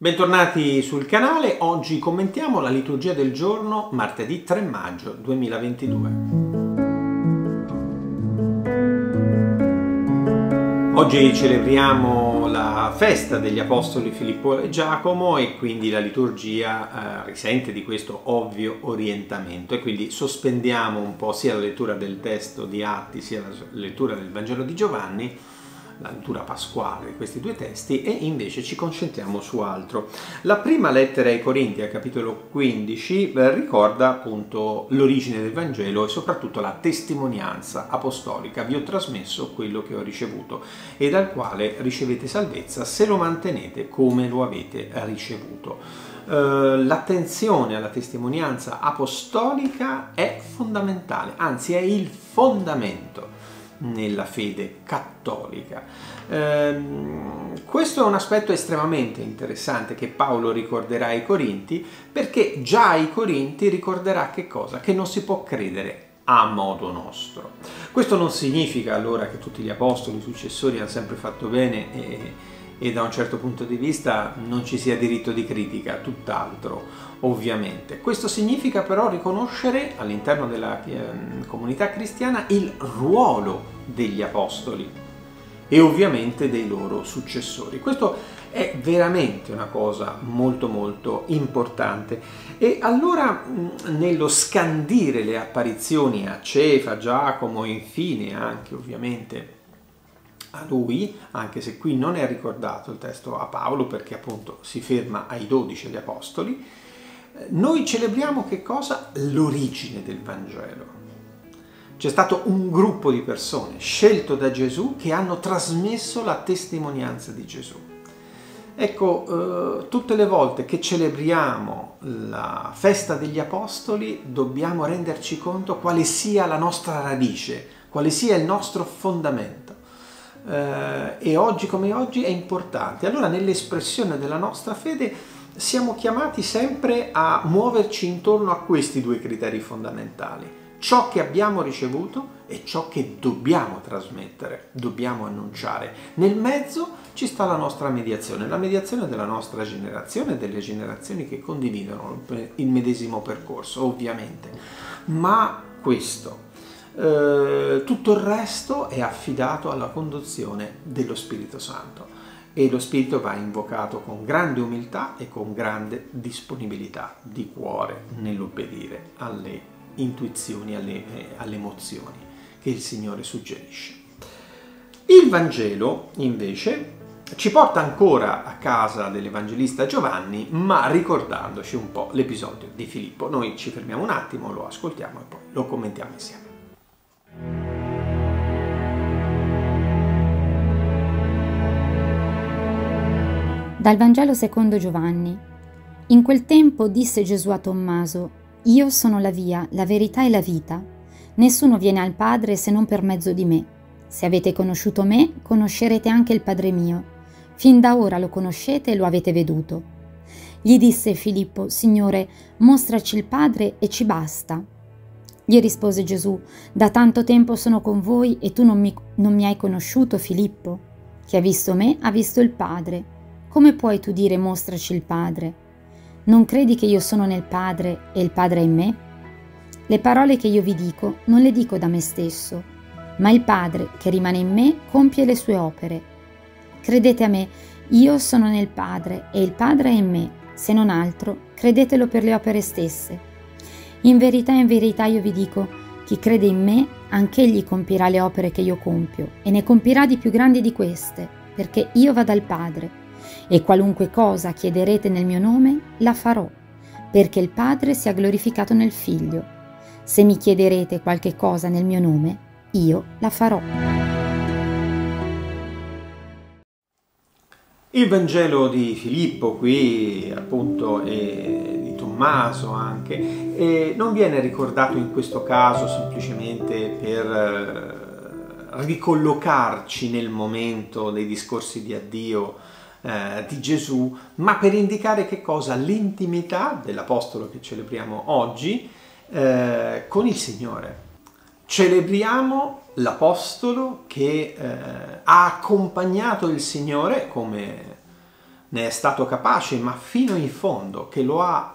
Bentornati sul canale, oggi commentiamo la liturgia del giorno martedì 3 maggio 2022. Oggi celebriamo la festa degli Apostoli Filippo e Giacomo e quindi la liturgia risente di questo ovvio orientamento e quindi sospendiamo un po' sia la lettura del testo di Atti sia la lettura del Vangelo di Giovanni, la lettura pasquale di questi due testi, e invece ci concentriamo su altro. La prima lettera ai Corinti, al capitolo 15, ricorda appunto l'origine del Vangelo e soprattutto la testimonianza apostolica. Vi ho trasmesso quello che ho ricevuto e dal quale ricevete salvezza se lo mantenete come lo avete ricevuto. L'attenzione alla testimonianza apostolica è fondamentale, anzi è il fondamento nella fede cattolica. Questo è un aspetto estremamente interessante che Paolo ricorderà ai Corinti, perché già ai Corinti ricorderà che cosa? Che non si può credere a modo nostro. Questo non significa allora che tutti gli apostoli successori hanno sempre fatto bene e da un certo punto di vista non ci sia diritto di critica, tutt'altro ovviamente. Questo significa però riconoscere all'interno della comunità cristiana il ruolo degli apostoli e ovviamente dei loro successori. Questo è veramente una cosa molto molto importante. E allora nello scandire le apparizioni a Cefa, Giacomo e infine anche ovviamente a lui, anche se qui non è ricordato il testo a Paolo perché appunto si ferma ai 12 agli apostoli, noi celebriamo che cosa? L'origine del Vangelo. C'è stato un gruppo di persone scelto da Gesù che hanno trasmesso la testimonianza di Gesù. Ecco, tutte le volte che celebriamo la festa degli apostoli dobbiamo renderci conto quale sia la nostra radice, quale sia il nostro fondamento. E oggi come oggi è importante. Allora nell'espressione della nostra fede siamo chiamati sempre a muoverci intorno a questi due criteri fondamentali: ciò che abbiamo ricevuto e ciò che dobbiamo trasmettere, dobbiamo annunciare. Nel mezzo ci sta la nostra mediazione, la mediazione della nostra generazione, delle generazioni che condividono il medesimo percorso, ovviamente. Ma questo tutto il resto è affidato alla conduzione dello Spirito Santo e lo Spirito va invocato con grande umiltà e con grande disponibilità di cuore nell'obbedire alle intuizioni, alle emozioni che il Signore suggerisce. Il Vangelo invece ci porta ancora a casa dell'Evangelista Giovanni, ma ricordandoci un po' l'episodio di Filippo. Noi ci fermiamo un attimo, lo ascoltiamo e poi lo commentiamo insieme. Dal Vangelo secondo Giovanni. In quel tempo disse Gesù a Tommaso: Io sono la via, la verità e la vita. Nessuno viene al Padre se non per mezzo di me. Se avete conosciuto me, conoscerete anche il Padre mio. Fin da ora lo conoscete e lo avete veduto. Gli disse Filippo: Signore, mostraci il Padre e ci basta. Gli rispose Gesù: Da tanto tempo sono con voi e tu non mi hai conosciuto, Filippo? Chi ha visto me ha visto il Padre. Come puoi tu dire mostraci il Padre? Non credi che io sono nel Padre e il Padre è in me? Le parole che io vi dico non le dico da me stesso, ma il Padre che rimane in me compie le sue opere. Credete a me, io sono nel Padre e il Padre è in me, se non altro, credetelo per le opere stesse. In verità io vi dico, chi crede in me, anch'egli compirà le opere che io compio, e ne compirà di più grandi di queste, perché io vado al Padre. E qualunque cosa chiederete nel mio nome, la farò, perché il Padre sia glorificato nel Figlio. Se mi chiederete qualche cosa nel mio nome, io la farò. Il Vangelo di Filippo qui appunto e di Tommaso anche non viene ricordato in questo caso semplicemente per ricollocarci nel momento dei discorsi di addio di Gesù, ma per indicare che cosa? L'intimità dell'apostolo che celebriamo oggi con il Signore. Celebriamo l'apostolo che ha accompagnato il Signore come ne è stato capace, ma fino in fondo, che lo ha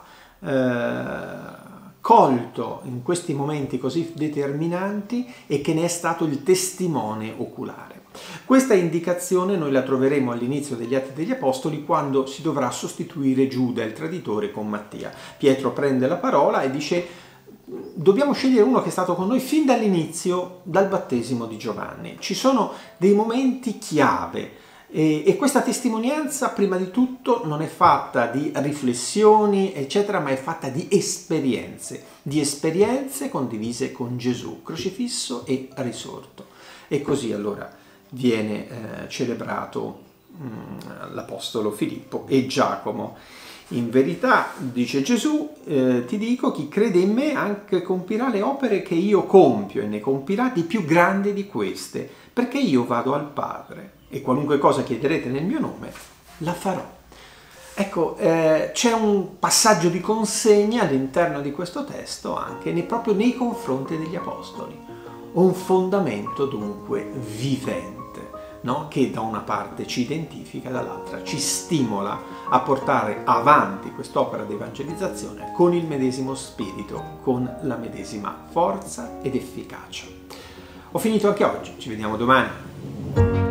colto in questi momenti così determinanti e che ne è stato il testimone oculare. Questa indicazione noi la troveremo all'inizio degli Atti degli Apostoli, quando si dovrà sostituire Giuda, il traditore, con Mattia. Pietro prende la parola e dice: dobbiamo scegliere uno che è stato con noi fin dall'inizio, dal battesimo di Giovanni. Ci sono dei momenti chiave e questa testimonianza, prima di tutto, non è fatta di riflessioni, eccetera, ma è fatta di esperienze condivise con Gesù, crocifisso e risorto. E così allora viene celebrato l'Apostolo Filippo e Giacomo. In verità, dice Gesù, ti dico, chi crede in me anche compirà le opere che io compio, e ne compirà di più grandi di queste, perché io vado al Padre, e qualunque cosa chiederete nel mio nome, la farò. Ecco, c'è un passaggio di consegna all'interno di questo testo anche proprio nei confronti degli Apostoli. Un fondamento dunque vivente, no? Che da una parte ci identifica, dall'altra ci stimola a portare avanti quest'opera di evangelizzazione con il medesimo spirito, con la medesima forza ed efficacia. Ho finito anche oggi, ci vediamo domani.